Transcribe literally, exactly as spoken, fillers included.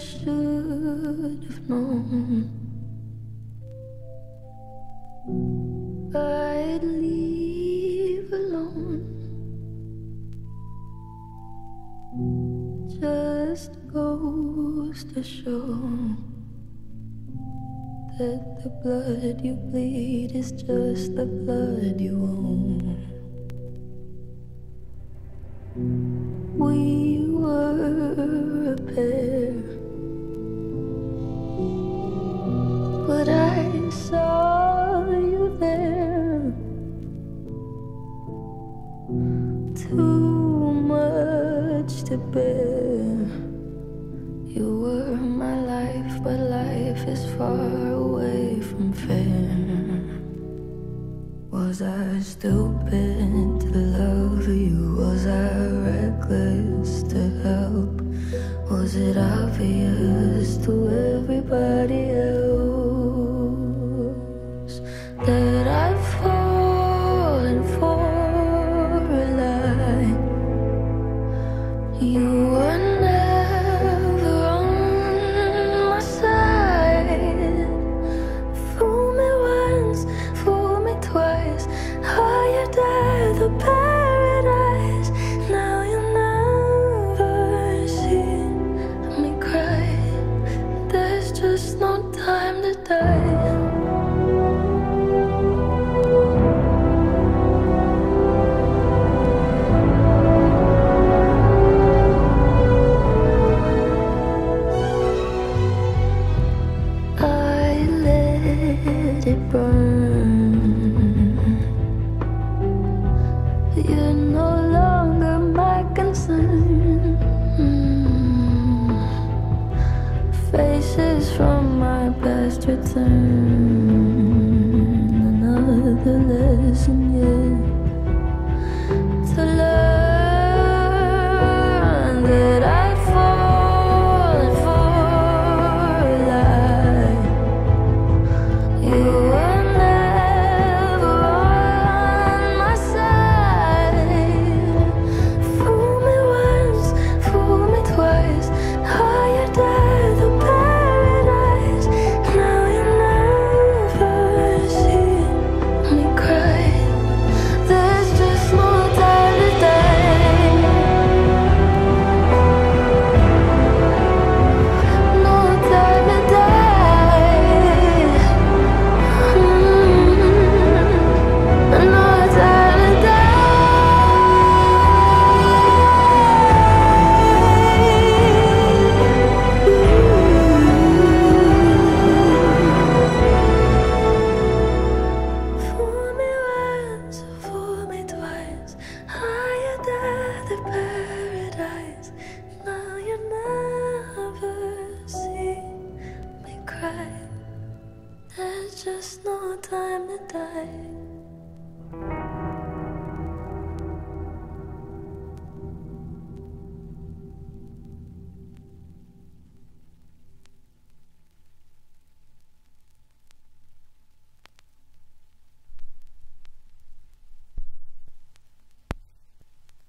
should have known I'd leave alone. Just goes to show that the blood you bleed is just the blood you own. We were a pair, but I saw you there. Too much to bear. You were my life, but life is far away from fair. Was I stupid to love you? Was I reckless to help? Was it obvious to everybody else that I've fallen for a lie? You were never on my side. Fool me once, fool me twice. Higher than the paradise. Now you never see me cry. There's just no time to die. It burn. You're no longer my concern. Mm. Faces from my past return. Another lesson yet to learn that I'd fallen for a lie. You were never on my side. Fool me once, fool me twice. Higher than the paradise. Now you never see me cry. There's just no time to die. No time to die. There's just no time to die.